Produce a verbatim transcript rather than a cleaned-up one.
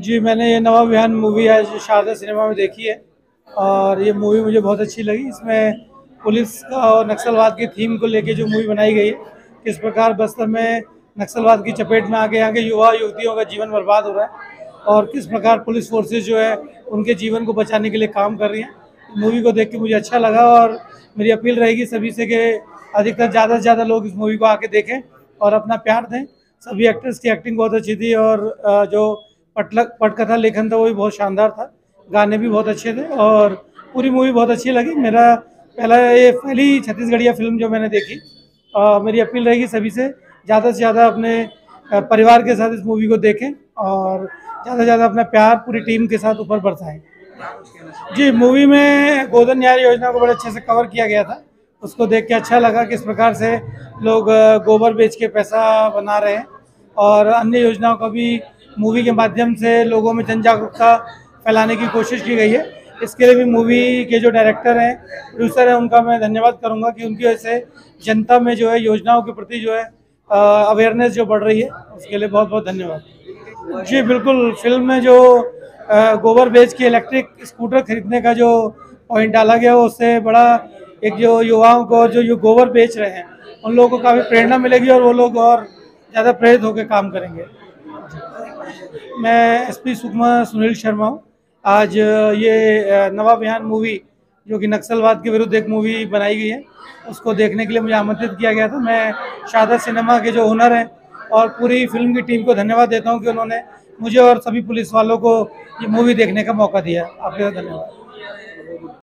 जी, मैंने ये नवा विहान मूवी आज शारदा सिनेमा में देखी है और ये मूवी मुझे बहुत अच्छी लगी। इसमें पुलिस का और नक्सलवाद की थीम को लेके जो मूवी बनाई गई है, किस प्रकार बस्तर में नक्सलवाद की चपेट में आके यहाँ के युवा युवतियों का जीवन बर्बाद हो रहा है और किस प्रकार पुलिस फोर्सेस जो है उनके जीवन को बचाने के लिए काम कर रही हैं। मूवी को देख के मुझे अच्छा लगा और मेरी अपील रहेगी सभी से कि अधिकतर ज़्यादा से ज़्यादा लोग इस मूवी को आके देखें और अपना प्यार दें। सभी एक्टर्स की एक्टिंग बहुत अच्छी थी और अ, जो पटलक पटकथा लेखन था वो भी बहुत शानदार था। गाने भी बहुत अच्छे थे और पूरी मूवी बहुत अच्छी लगी। मेरा पहला ये पहली छत्तीसगढ़िया फ़िल्म जो मैंने देखी। अ, मेरी अपील रहेगी सभी से ज़्यादा से ज़्यादा अपने अ, परिवार के साथ इस मूवी को देखें और ज़्यादा से ज़्यादा अपना प्यार पूरी टीम के साथ ऊपर बरसाएँ। जी, मूवी में गोधन न्याय योजना को बड़े अच्छे से कवर किया गया था। उसको देख के अच्छा लगा किस प्रकार से लोग अ, गोबर बेच के पैसा बना रहे हैं और अन्य योजनाओं का भी मूवी के माध्यम से लोगों में जन जागरूकता फैलाने की कोशिश की गई है। इसके लिए भी मूवी के जो डायरेक्टर हैं, प्रोड्यूसर हैं, उनका मैं धन्यवाद करूँगा कि उनकी वजह से जनता में जो है योजनाओं के प्रति जो है अ, अवेयरनेस जो बढ़ रही है, उसके लिए बहुत-बहुत धन्यवाद। जी, बिल्कुल, फ़िल्म में जो अ, गोबर बेच के इलेक्ट्रिक स्कूटर खरीदने का जो पॉइंट डाला गया, वो उससे बड़ा एक जो युवाओं को जो यो गोबर बेच रहे हैं, उन लोगों को काफ़ी प्रेरणा मिलेगी और वो लोग और ज़्यादा प्रेरित होकर काम करेंगे। मैं एसपी सुकमा सुनील शर्मा हूँ। आज ये अ, नवा बयान मूवी जो कि नक्सलवाद के विरुद्ध एक मूवी बनाई गई है, उसको देखने के लिए मुझे आमंत्रित किया गया था। मैं शारदा सिनेमा के जो ओनर हैं और पूरी फिल्म की टीम को धन्यवाद देता हूँ कि उन्होंने मुझे और सभी पुलिस वालों को ये मूवी देखने का मौका दिया। आपका धन्यवाद।